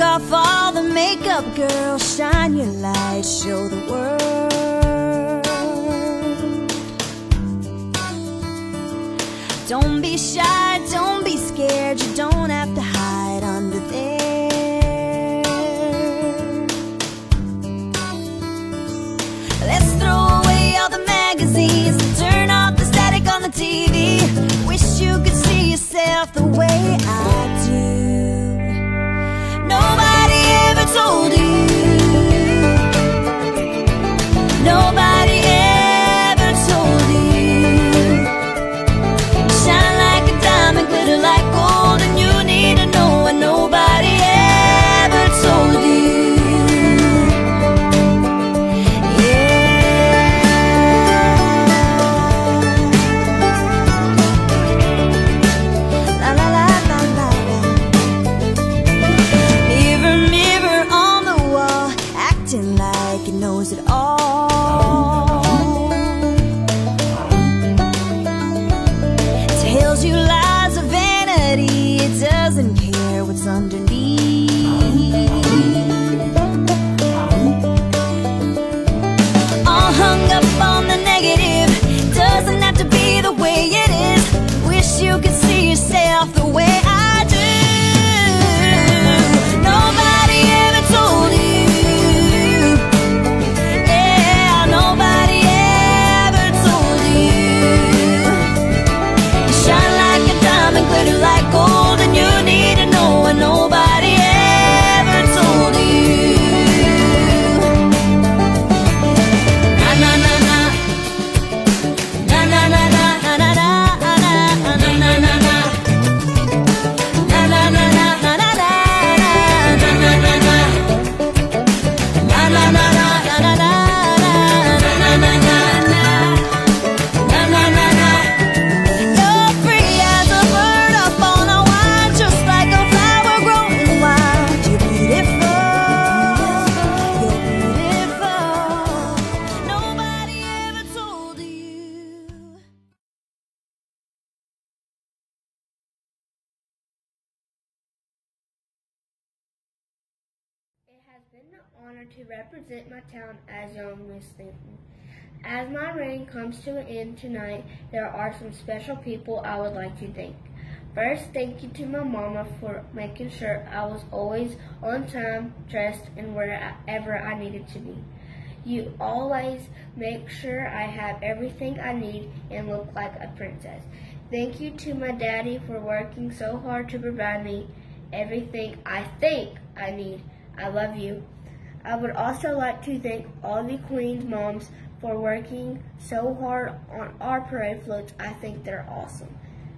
Take off all the makeup, girl, shine your light, show the world. Don't be shy, don't be scared, you don't have to hide under there. Let's throw away all the magazines, turn off the static on the TV. Wish you could see yourself the way I do. Nobody ever told you, nobody ever told you, you shine like a diamond, glitter like gold, and you need to know what nobody ever told you. Like it knows it all, tells you lies of vanity, it doesn't care what's underneath. All hung up on the negative, doesn't have to be the way it is. Wish you could see yourself the way I do. Nobody ever told you, glitter like gold, and you need to know what nobody ever told you. Na na na na, na na na na, na na na na, na na na na, na na na na, na na na na, na na na na, na na na na, na na na na, na na na na. You're free as a bird up on a wire, just like a flower growing wild. You're beautiful, you're beautiful. Nobody ever told you. It has been an honor to represent my town as Young Miss Newton. As my reign comes to an end tonight, there are some special people I would like to thank. First, thank you to my mama for making sure I was always on time, dressed, and wherever I needed to be. You always make sure I have everything I need and look like a princess. Thank you to my daddy for working so hard to provide me everything I think I need. I love you. I would also like to thank all the Queen's moms for working so hard on our parade floats. I think they're awesome.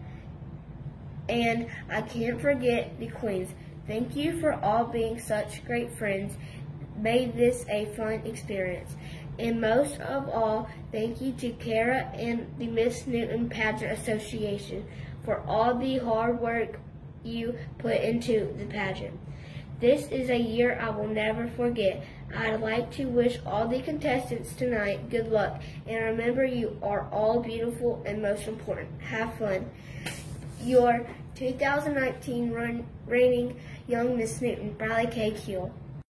And I can't forget the Queens. Thank you for all being such great friends. Made this a fun experience. And most of all, thank you to Kara and the Miss Newton Pageant Association for all the hard work you put into the pageant. This is a year I will never forget. I'd like to wish all the contestants tonight good luck, and remember you are all beautiful and most important. Have fun. Your 2019 reigning Young Miss Newton, Briley K. Kuehl.